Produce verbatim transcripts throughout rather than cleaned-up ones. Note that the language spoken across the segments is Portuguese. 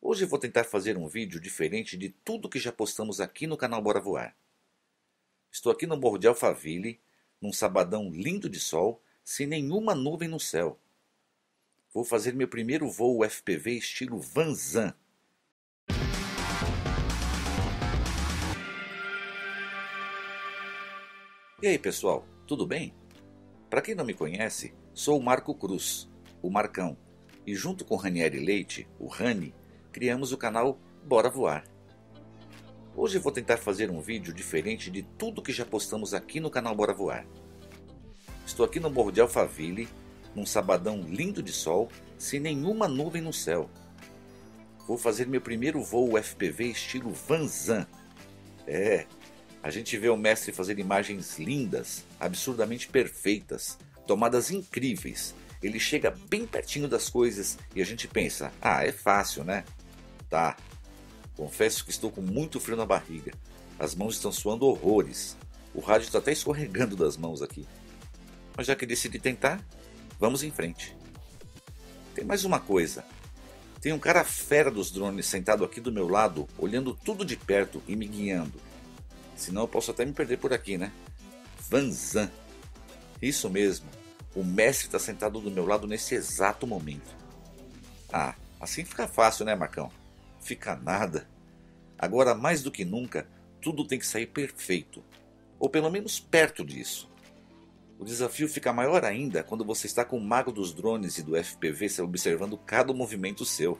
Hoje eu vou tentar fazer um vídeo diferente de tudo que já postamos aqui no canal Bora Voar. Estou aqui no Morro de Alphaville, num sabadão lindo de sol, sem nenhuma nuvem no céu. Vou fazer meu primeiro voo F P V estilo Vanzan. E aí pessoal, tudo bem? Para quem não me conhece, sou o Marco Cruz, o Marcão, e junto com Ranieri Leite, o Rani, criamos o canal Bora Voar. Hoje eu vou tentar fazer um vídeo diferente de tudo que já postamos aqui no canal Bora Voar. Estou aqui no Morro de Alphaville, num sabadão lindo de sol, sem nenhuma nuvem no céu. Vou fazer meu primeiro voo F P V estilo Vanzan. É, a gente vê o mestre fazer imagens lindas, absurdamente perfeitas, tomadas incríveis. Ele chega bem pertinho das coisas e a gente pensa, ah, é fácil, né? Tá. Confesso que estou com muito frio na barriga. As mãos estão suando horrores. O rádio está até escorregando das mãos aqui. Mas já que decidi tentar, vamos em frente. Tem mais uma coisa. Tem um cara fera dos drones sentado aqui do meu lado, olhando tudo de perto e me guiando. Senão eu posso até me perder por aqui, né? Vanzan. Isso mesmo. O mestre está sentado do meu lado nesse exato momento. Ah, assim fica fácil, né, Marcão? Fica nada. Agora, mais do que nunca, tudo tem que sair perfeito. Ou pelo menos perto disso. O desafio fica maior ainda quando você está com o mago dos drones e do F P V observando cada movimento seu.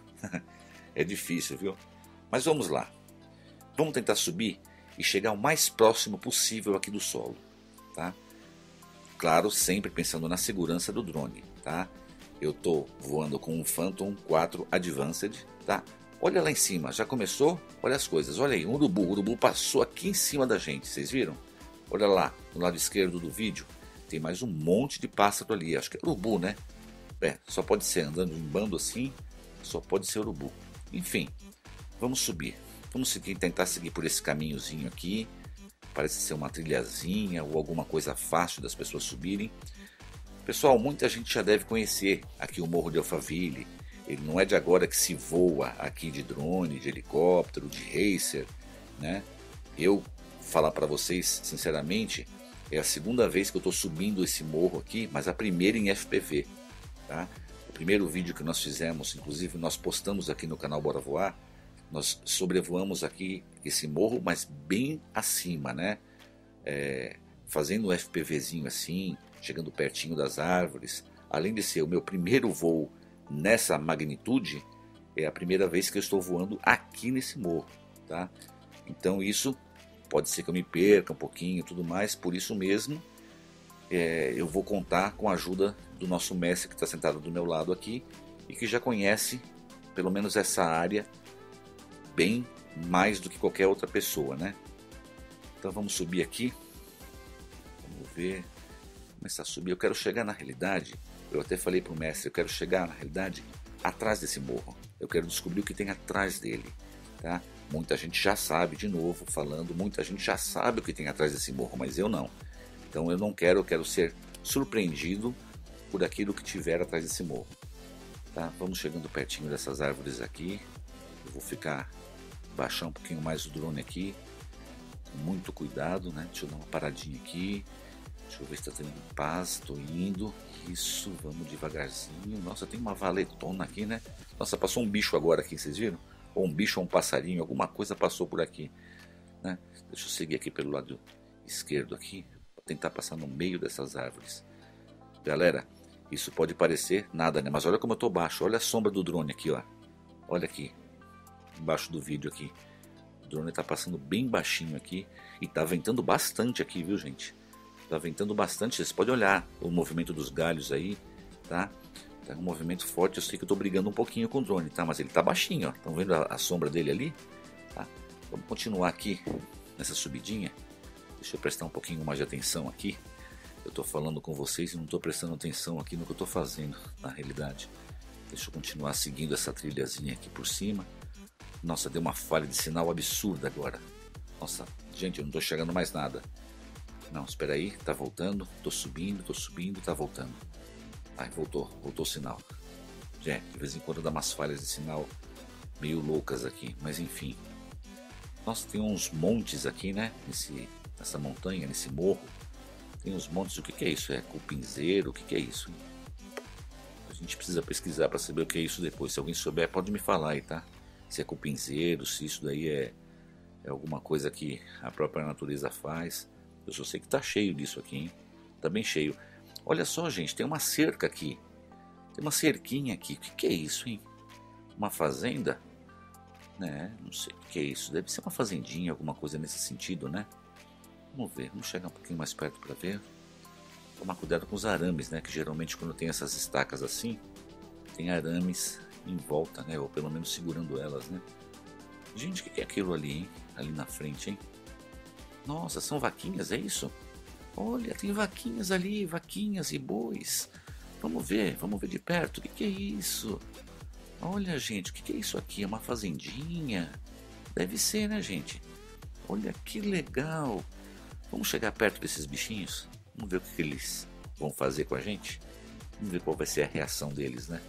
É difícil, viu? Mas vamos lá. Vamos tentar subir e chegar o mais próximo possível aqui do solo, tá? Claro, sempre pensando na segurança do drone, tá? Eu tô voando com um Phantom quatro Advanced, tá? Olha lá em cima, já começou? Olha as coisas, olha aí, um urubu, o urubu passou aqui em cima da gente, vocês viram? Olha lá, no lado esquerdo do vídeo, tem mais um monte de pássaro ali, acho que é urubu, né? É, só pode ser andando em bando assim, só pode ser urubu. Enfim, vamos subir, vamos seguir, tentar seguir por esse caminhozinho aqui. Parece ser uma trilhazinha ou alguma coisa fácil das pessoas subirem. Pessoal, muita gente já deve conhecer aqui o Morro de Alphaville. Ele não é de agora que se voa aqui de drone, de helicóptero, de racer, né? Eu, falar para vocês sinceramente, é a segunda vez que eu estou subindo esse morro aqui, mas a primeira em F P V. Tá? O primeiro vídeo que nós fizemos, inclusive nós postamos aqui no canal Bora Voar, nós sobrevoamos aqui esse morro, mas bem acima, né? É, fazendo um FPVzinho assim, chegando pertinho das árvores. Além de ser o meu primeiro voo nessa magnitude, é a primeira vez que eu estou voando aqui nesse morro, tá? Então isso pode ser que eu me perca um pouquinho e tudo mais, por isso mesmo é, eu vou contar com a ajuda do nosso mestre que está sentado do meu lado aqui e que já conhece pelo menos essa área bem mais do que qualquer outra pessoa, né? Então vamos subir aqui. Vamos ver. Começar a subir. Eu quero chegar na realidade. Eu até falei para o mestre, eu quero chegar na realidade atrás desse morro. Eu quero descobrir o que tem atrás dele, tá? Muita gente já sabe, de novo falando, muita gente já sabe o que tem atrás desse morro, mas eu não. Então eu não quero, eu quero ser surpreendido por aquilo que tiver atrás desse morro. Tá? Vamos chegando pertinho dessas árvores aqui. Eu vou ficar baixar um pouquinho mais o drone aqui, com muito cuidado, né? Deixa eu dar uma paradinha aqui, deixa eu ver se está tendo paz, estou indo, isso, vamos devagarzinho. Nossa, tem uma valetona aqui, né? Nossa, passou um bicho agora aqui, vocês viram? Ou um bicho ou um passarinho, alguma coisa passou por aqui, né? Deixa eu seguir aqui pelo lado esquerdo aqui, para tentar passar no meio dessas árvores. Galera, isso pode parecer nada, né? Mas olha como eu estou baixo, olha a sombra do drone aqui, ó. Olha aqui. Embaixo do vídeo aqui, o drone está passando bem baixinho aqui e está ventando bastante aqui, viu gente? Está ventando bastante, vocês podem olhar o movimento dos galhos aí, tá? Tá um movimento forte, eu sei que eu estou brigando um pouquinho com o drone, tá? Mas ele está baixinho, ó. Estão vendo a, a sombra dele ali? Tá? Vamos continuar aqui nessa subidinha. Deixa eu prestar um pouquinho mais de atenção aqui. Eu estou falando com vocês e não estou prestando atenção aqui no que eu estou fazendo, na realidade. Deixa eu continuar seguindo essa trilhazinha aqui por cima. Nossa, deu uma falha de sinal absurda agora. Nossa, gente, eu não tô chegando mais nada. Não, espera aí, tá voltando. Tô subindo, tô subindo, tá voltando. Ai, voltou, voltou o sinal. Gente, de vez em quando dá umas falhas de sinal meio loucas aqui, mas enfim. Nossa, tem uns montes aqui, né? Nesse, nessa montanha, nesse morro. Tem uns montes. O que, que é isso? É cupinzeiro? O que, que é isso? Hein? A gente precisa pesquisar para saber o que é isso depois. Se alguém souber, pode me falar aí, tá? Se é cupinzeiro, se isso daí é, é alguma coisa que a própria natureza faz. Eu só sei que tá cheio disso aqui, hein? Tá bem cheio. Olha só, gente, tem uma cerca aqui. Tem uma cerquinha aqui. O que, que é isso, hein? Uma fazenda? Né? Não sei o que é isso. Deve ser uma fazendinha, alguma coisa nesse sentido, né? Vamos ver. Vamos chegar um pouquinho mais perto para ver. Tomar cuidado com os arames, né? Que geralmente quando tem essas estacas assim, tem arames em volta, né? Ou pelo menos segurando elas, né? Gente, o que é aquilo ali, hein? Ali na frente, hein? Nossa, são vaquinhas, é isso? Olha, tem vaquinhas ali, vaquinhas e bois. Vamos ver, vamos ver de perto. O que, que é isso? Olha, gente, o que, que é isso aqui? É uma fazendinha? Deve ser, né, gente? Olha que legal. Vamos chegar perto desses bichinhos? Vamos ver o que, que eles vão fazer com a gente? Vamos ver qual vai ser a reação deles, né?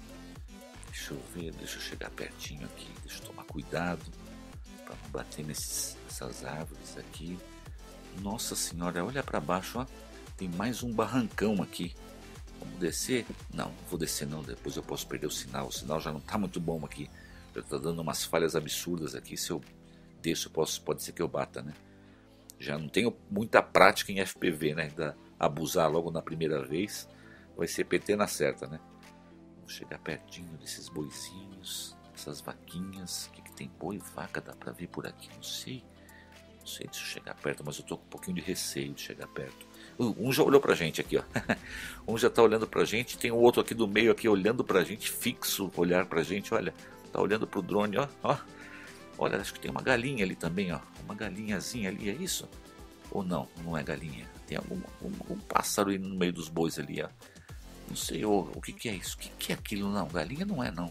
Deixa eu ver, deixa eu chegar pertinho aqui. Deixa eu tomar cuidado para não bater nesses, nessas árvores aqui. Nossa senhora, olha para baixo, ó. Tem mais um barrancão aqui. Vamos descer? Não, não vou descer não, depois eu posso perder o sinal. O sinal já não está muito bom aqui. Já está dando umas falhas absurdas aqui. Se eu desço, eu posso, pode ser que eu bata, né? Já não tenho muita prática em F P V, né? Da, abusar logo na primeira vez vai ser P T na certa, né? Vou chegar pertinho desses boizinhos, essas vaquinhas. O que, que tem? Boi, vaca, dá pra ver por aqui? Não sei. Não sei, deixa eu chegar perto, mas eu tô com um pouquinho de receio de chegar perto. Uh, um já olhou pra gente aqui, ó. Um já tá olhando pra gente, tem o outro aqui do meio aqui olhando pra gente, fixo, olhar pra gente, olha. Tá olhando pro drone, ó, ó. Olha, acho que tem uma galinha ali também, ó. Uma galinhazinha ali, é isso? Ou não, não é galinha. Tem algum um, um pássaro aí no meio dos bois ali, ó. Não sei, ó, o que que é isso? O que que é aquilo? Não, galinha não é, não.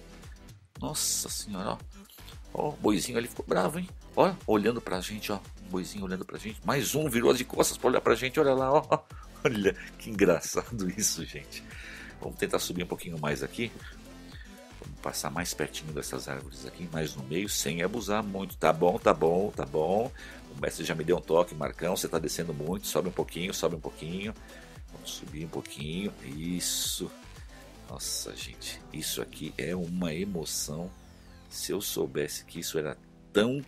Nossa senhora, ó. Ó, o boizinho ali ficou bravo, hein? Ó, olhando pra gente, ó. Um boizinho olhando pra gente. Mais um virou de costas pra olhar pra gente, olha lá, ó. Olha, que engraçado isso, gente. Vamos tentar subir um pouquinho mais aqui. Vamos passar mais pertinho dessas árvores aqui, mais no meio, sem abusar muito. Tá bom, tá bom, tá bom. O mestre já me deu um toque, Marcão, você tá descendo muito. Sobe um pouquinho, sobe um pouquinho. Vamos subir um pouquinho. Isso. Nossa, gente, isso aqui é uma emoção. Se eu soubesse que isso era tão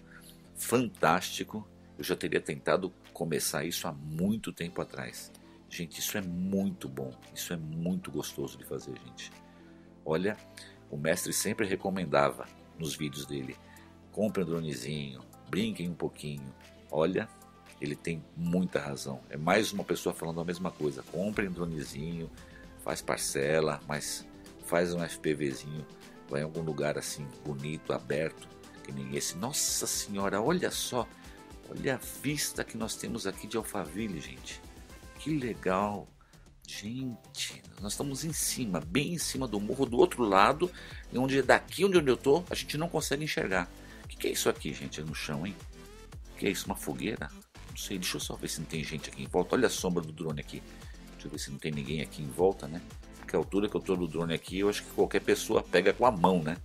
fantástico, eu já teria tentado começar isso há muito tempo atrás. Gente, isso é muito bom. Isso é muito gostoso de fazer, gente. Olha, o mestre sempre recomendava nos vídeos dele: compre um dronezinho, brinquem um pouquinho. Olha, ele tem muita razão. É mais uma pessoa falando a mesma coisa. Compre um dronezinho, faz parcela, mas faz um FPVzinho, vai em algum lugar assim bonito, aberto, que nem esse. Nossa senhora, olha só, olha a vista que nós temos aqui de Alphaville, gente. Que legal. Gente, nós estamos em cima, bem em cima do morro, do outro lado, e onde daqui onde eu tô, a gente não consegue enxergar. O que, que é isso aqui, gente? É no chão, hein? O que é isso? Uma fogueira? Não sei, deixa eu só ver se não tem gente aqui em volta. Olha a sombra do drone aqui. Deixa eu ver se não tem ninguém aqui em volta, né? Porque a altura que eu tô do drone aqui, eu acho que qualquer pessoa pega com a mão, né?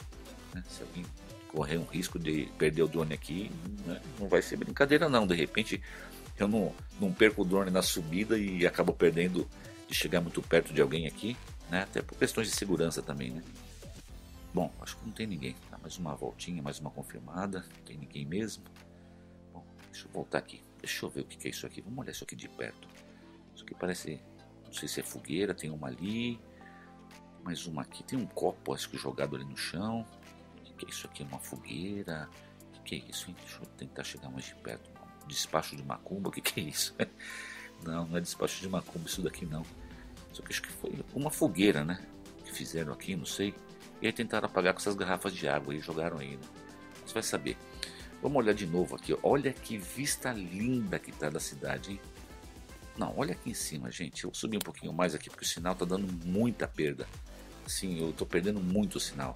Se alguém correr um risco de perder o drone aqui, né? Não vai ser brincadeira não. De repente eu não, não perco o drone na subida e acabo perdendo de chegar muito perto de alguém aqui, né? Até por questões de segurança também, né? Bom, acho que não tem ninguém. Dá mais uma voltinha, mais uma confirmada. Não tem ninguém mesmo. Bom, deixa eu voltar aqui. Deixa eu ver o que é isso aqui. Vamos olhar isso aqui de perto. Isso aqui parece... Não sei se é fogueira, tem uma ali. Mais uma aqui. Tem um copo, acho que jogado ali no chão. O que é isso aqui? Uma fogueira? O que é isso, hein? Deixa eu tentar chegar mais de perto. Despacho de macumba? O que, que é isso? Não, não é despacho de macumba isso daqui não. Só que acho que foi uma fogueira, né? Que fizeram aqui, não sei. E aí tentaram apagar com essas garrafas de água e jogaram aí, né? Você vai saber. Vamos olhar de novo aqui, ó. Olha que vista linda que tá da cidade, hein? Não, olha aqui em cima, gente. Eu subi um pouquinho mais aqui porque o sinal tá dando muita perda. Assim, eu tô perdendo muito o sinal.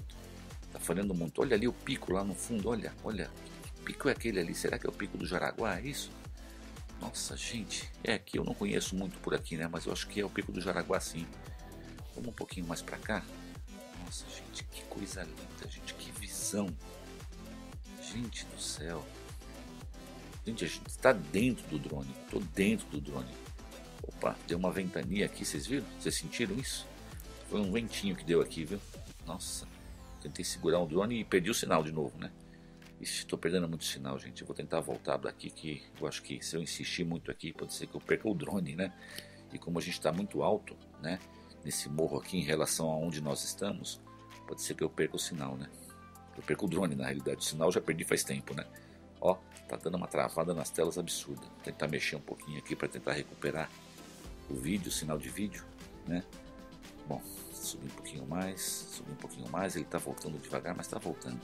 Tá falhando muito. Olha ali o pico lá no fundo, olha, olha. Que pico é aquele ali? Será que é o pico do Jaraguá? É isso? Nossa, gente. É que eu não conheço muito por aqui, né? Mas eu acho que é o pico do Jaraguá, sim. Vamos um pouquinho mais pra cá. Nossa, gente, que coisa linda, gente, que visão. Gente do céu. Gente, a gente está dentro do drone. Estou dentro do drone. Opa, deu uma ventania aqui, vocês viram? Vocês sentiram isso? Foi um ventinho que deu aqui, viu? Nossa, tentei segurar o drone e perdi o sinal de novo, né? Ixi, tô perdendo muito sinal, gente. Eu vou tentar voltar daqui, que eu acho que se eu insistir muito aqui, pode ser que eu perca o drone, né? E como a gente está muito alto, né? Nesse morro aqui em relação a onde nós estamos, pode ser que eu perca o sinal, né? Eu perco o drone, na realidade. O sinal eu já perdi faz tempo, né? Ó, tá dando uma travada nas telas absurda. Vou tentar mexer um pouquinho aqui para tentar recuperar o vídeo, o sinal de vídeo, né? Bom, subir um pouquinho mais, subir um pouquinho mais. Ele tá voltando devagar, mas tá voltando.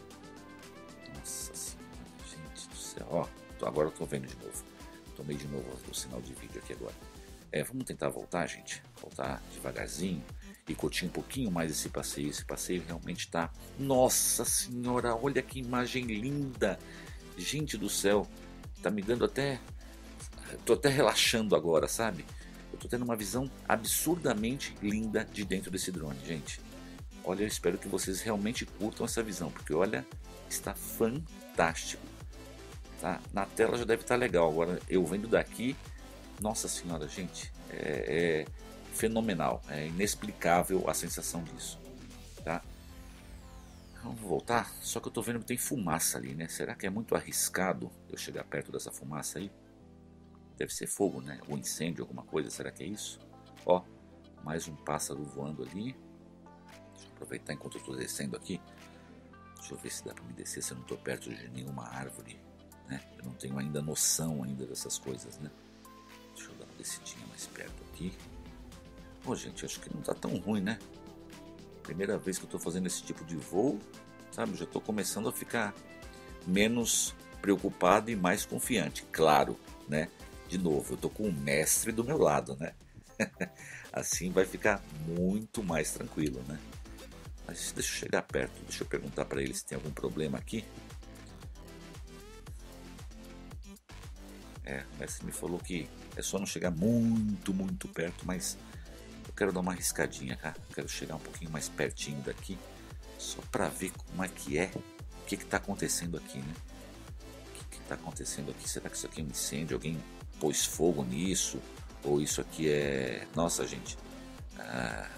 Nossa senhora, gente do céu. Ó, tô, agora eu tô vendo de novo. Tomei de novo o sinal de vídeo aqui agora. É, vamos tentar voltar, gente. Voltar devagarzinho e curtir um pouquinho mais esse passeio. Esse passeio realmente tá... Nossa senhora, olha que imagem linda. Gente do céu, tá me dando até... Tô até relaxando agora, sabe? Eu tô tendo uma visão absurdamente linda de dentro desse drone, gente. Olha, eu espero que vocês realmente curtam essa visão, porque olha, está fantástico. Tá? Na tela já deve estar legal, agora eu vendo daqui, nossa senhora, gente, é, é fenomenal, é inexplicável a sensação disso, tá? Vamos voltar, só que eu tô vendo que tem fumaça ali, né? Será que é muito arriscado eu chegar perto dessa fumaça aí? Deve ser fogo, né? Ou incêndio, alguma coisa, será que é isso? Ó, mais um pássaro voando ali. Deixa eu aproveitar enquanto eu tô descendo aqui. Deixa eu ver se dá para me descer, se eu não tô perto de nenhuma árvore, né? Eu não tenho ainda noção ainda dessas coisas, né? Deixa eu dar uma descidinha mais perto aqui. Pô, gente, acho que não tá tão ruim, né? Primeira vez que eu tô fazendo esse tipo de voo, sabe? Já tô começando a ficar menos preocupado e mais confiante, claro, né? De novo, eu tô com o mestre do meu lado, né? Assim vai ficar muito mais tranquilo, né? Mas deixa eu chegar perto, deixa eu perguntar para ele se tem algum problema aqui. É, o mestre me falou que é só não chegar muito, muito perto, mas eu quero dar uma arriscadinha, cara. Eu quero chegar um pouquinho mais pertinho daqui, só para ver como é que é, o que que tá acontecendo aqui, né? O que que tá acontecendo aqui? Será que isso aqui é um incêndio? Alguém pôs fogo nisso? Ou isso aqui é... Nossa, gente, ah...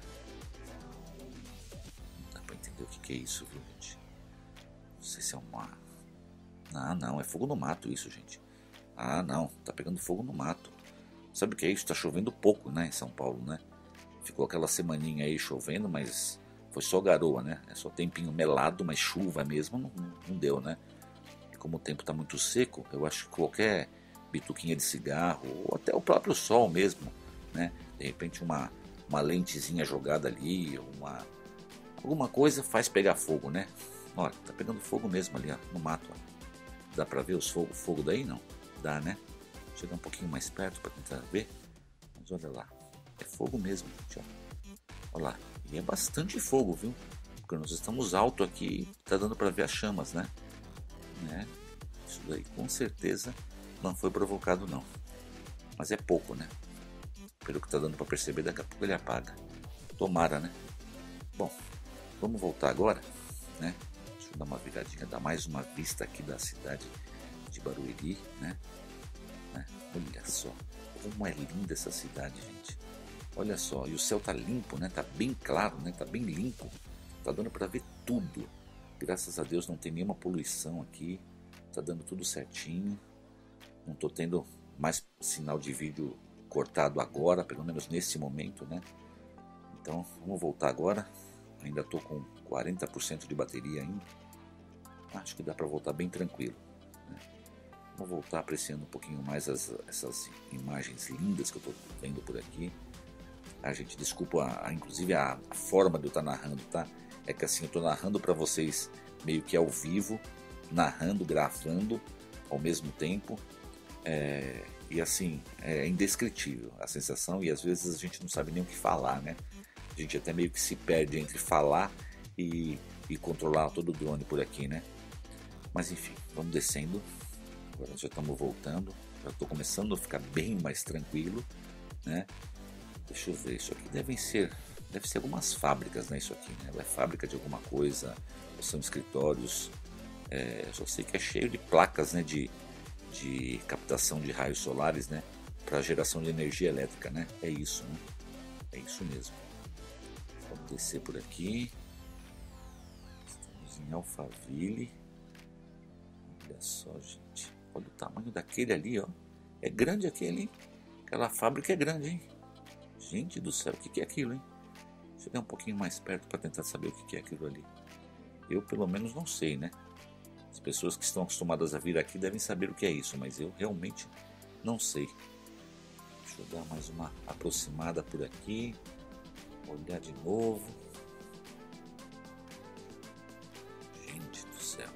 não dá pra entender o que que é isso, viu, gente? Não sei se é uma... Ah, não, é fogo no mato isso, gente. Ah, não, tá pegando fogo no mato. Sabe o que é isso? Tá chovendo pouco, né, em São Paulo, né? Ficou aquela semaninha aí chovendo, mas foi só garoa, né? É só tempinho melado, mas chuva mesmo não, não deu, né? E como o tempo tá muito seco, eu acho que qualquer bituquinha de cigarro, ou até o próprio sol mesmo, né? De repente uma, uma lentezinha jogada ali, uma, alguma coisa faz pegar fogo, né? Olha, tá pegando fogo mesmo ali, ó, no mato, ó. Dá pra ver os fogo, fogo daí? Não. Dá, né? Chegar um pouquinho mais perto para tentar ver. Mas olha lá, é fogo mesmo, gente, ó. Olha lá, e é bastante fogo, viu? Porque nós estamos alto aqui, tá dando para ver as chamas, né? né? Isso daí com certeza não foi provocado, não. Mas é pouco, né? Pelo que tá dando para perceber, daqui a pouco ele apaga. Tomara, né? Bom, vamos voltar agora, né? Deixa eu dar uma viradinha, dar mais uma vista aqui da cidade de Barueri, né? né? Olha só, como é linda essa cidade, gente. Olha só, e o céu tá limpo, né? Tá bem claro, né? Tá bem limpo. Tá dando para ver tudo. Graças a Deus não tem nenhuma poluição aqui. Tá dando tudo certinho. Não tô tendo mais sinal de vídeo cortado agora, pelo menos nesse momento, né? Então, vamos voltar agora. Ainda tô com quarenta por cento de bateria ainda. Acho que dá para voltar bem tranquilo, né? Vou voltar apreciando um pouquinho mais as, essas imagens lindas que eu estou vendo por aqui. A gente, desculpa, a, a, inclusive a, a forma de eu estar narrando, tá? É que assim, eu estou narrando para vocês meio que ao vivo, narrando, gravando ao mesmo tempo. É, e assim, é indescritível a sensação e às vezes a gente não sabe nem o que falar, né? A gente até meio que se perde entre falar e, e controlar todo o drone por aqui, né? Mas enfim, vamos descendo. Agora já estamos voltando. Já estou começando a ficar bem mais tranquilo, né? Deixa eu ver, isso aqui devem ser deve ser algumas fábricas, né, isso aqui, né? É fábrica de alguma coisa, ou são escritórios. É, só sei que é cheio de placas, né, de, de captação de raios solares, né, para geração de energia elétrica, né? É isso, né? É isso mesmo. Vamos descer por aqui. Estamos em Alphaville. Olha só, gente. Olha o tamanho daquele ali, ó. É grande aquele, hein? Aquela fábrica é grande, hein? Gente do céu, o que é aquilo, hein? Chegar um pouquinho mais perto para tentar saber o que é aquilo ali. Eu, pelo menos, não sei, né? As pessoas que estão acostumadas a vir aqui devem saber o que é isso, mas eu realmente não sei. Deixa eu dar mais uma aproximada por aqui. Olhar de novo. Gente do céu.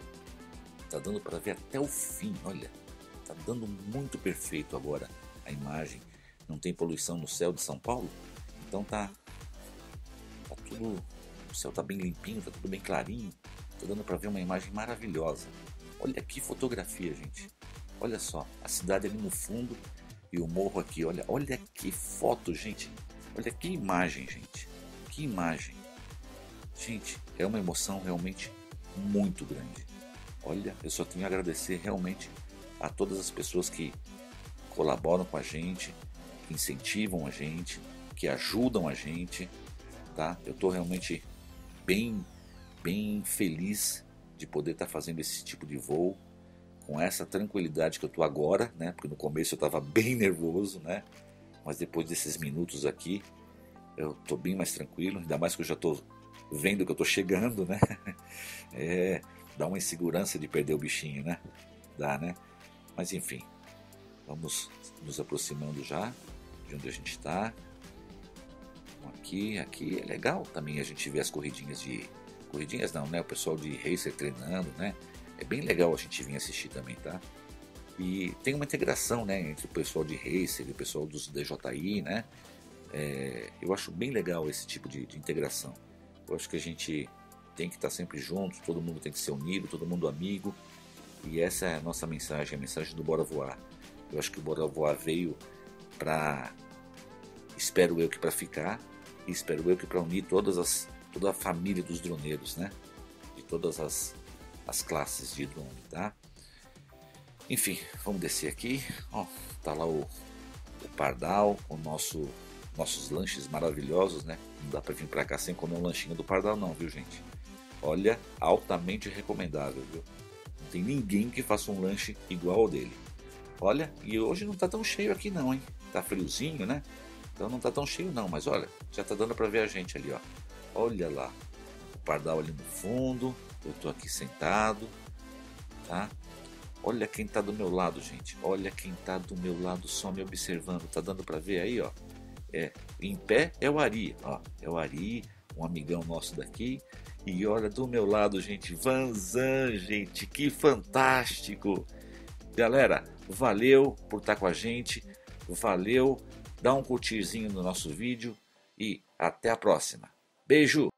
Tá dando para ver até o fim, olha. Tá dando muito perfeito agora a imagem. Não tem poluição no céu de São Paulo. Então tá, tá tudo... O céu tá bem limpinho, tá tudo bem clarinho. Tá dando para ver uma imagem maravilhosa. Olha que fotografia, gente. Olha só, a cidade ali no fundo e o morro aqui. Olha, olha que foto, gente. Olha que imagem, gente. Que imagem. Gente, é uma emoção realmente muito grande. Olha, eu só tenho a agradecer realmente a todas as pessoas que colaboram com a gente, que incentivam a gente, que ajudam a gente, tá? Eu estou realmente bem, bem feliz de poder estar tá fazendo esse tipo de voo com essa tranquilidade que eu estou agora, né? Porque no começo eu estava bem nervoso, né? Mas depois desses minutos aqui, eu estou bem mais tranquilo, ainda mais que eu já estou vendo que eu estou chegando, né? É, dá uma insegurança de perder o bichinho, né? Dá, né? Mas enfim, vamos nos aproximando já de onde a gente está. Aqui, aqui é legal também a gente ver as corridinhas de... Corridinhas não, né? O pessoal de racer treinando, né? É bem legal a gente vir assistir também, tá? E tem uma integração, né? Entre o pessoal de racer e o pessoal dos D J I, né? É, eu acho bem legal esse tipo de, de integração. Eu acho que a gente tem que estar sempre junto, todo mundo tem que ser unido, todo mundo amigo. E essa é a nossa mensagem, a mensagem do Bora Voar. Eu acho que o Bora Voar veio para, espero eu que para ficar, e espero eu que para unir todas as, toda a família dos droneiros, né? De todas as, as classes de drone, tá? Enfim, vamos descer aqui. Ó, tá lá o, o Pardal, o nosso, nossos lanches maravilhosos, né? Não dá para vir para cá sem comer um lanchinho do Pardal não, viu, gente? Olha, altamente recomendável, viu? Não tem ninguém que faça um lanche igual ao dele. Olha, e hoje não tá tão cheio aqui não, hein? Tá friozinho, né? Então não tá tão cheio não, mas olha, já tá dando para ver a gente ali, ó. Olha lá, o Pardal ali no fundo, eu tô aqui sentado, tá? Olha quem tá do meu lado, gente. Olha quem tá do meu lado só me observando. Tá dando para ver aí, ó? É, em pé é o Ari, ó. É o Ari, um amigão nosso daqui. E olha do meu lado, gente, Vanzan, gente, que fantástico! Galera, valeu por estar com a gente, valeu, dá um curtirzinho no nosso vídeo e até a próxima. Beijo!